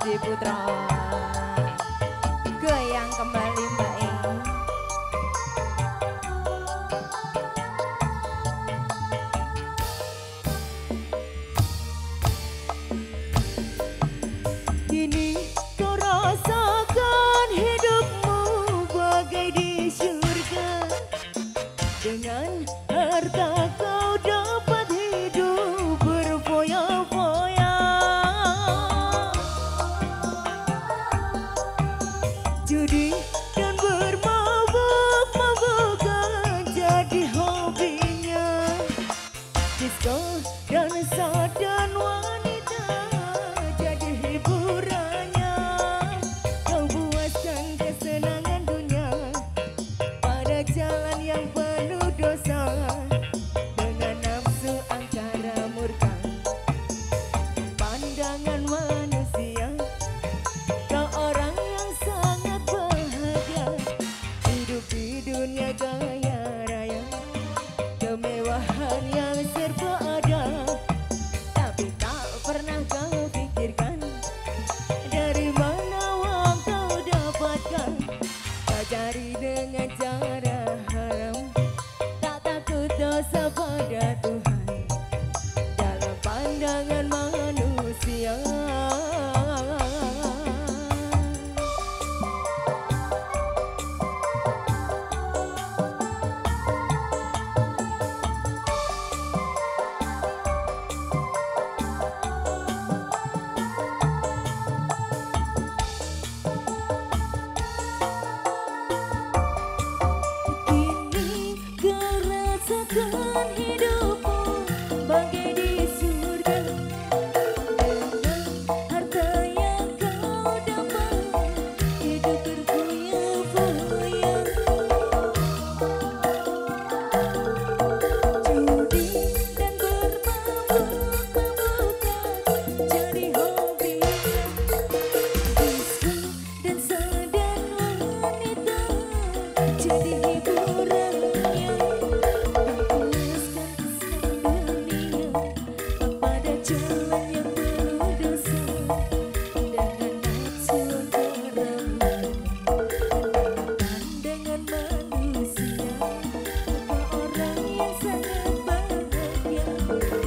Ciputra. Goyang kembali Mbak E. Kini kau rasakan hidupmu bagai di surga. Dengan harta kau dapat hidup berfoya-foya. Judi dan bermabuk-mabukan jadi hobinya. Disco, dansa dan wanita jadi hiburannya. Kau buatkan kesenangan dunia pada jalan yang penuh dosa. Dengan nafsu angkara murka, pandangan manusia. Kau orang yang sangat bahagia, hidup di dunia kaya raya. Kemewahan yang serba ada, tapi tak pernah kau pikirkan dari mana uang kau dapatkan. Kau cari dengan cara haram, tak takut dosa pada Tuhan. Dalam pandangan manusia, kini kau rasakan hidupmu bagai di surga. Dengan harta yang kau dapat, hidup berfoya-foya. Judi dan bermabuk-mabukan jadi hobinya. Disco, dansa dan wanita jadi hiburannya. Memuaskan kesenangan dunia pada jalan yang penuh dosa. Dengan nafsu angkara murka, pandangan manusia. Kau orang yang sangat bahagia,